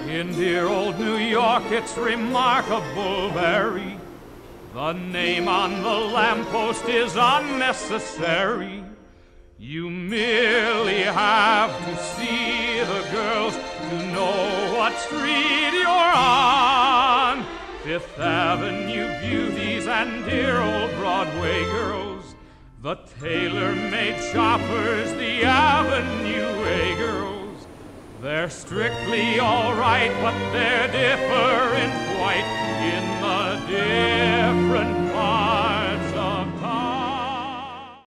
In dear old New York, it's remarkable, Barry. The name on the lamppost is unnecessary. You merely have to see the girls to know what street you're on. Fifth Avenue beauties and dear old Broadway girls, the tailor-made shoppers, the Avenue A girls. They're strictly all right, but they're different quite in the different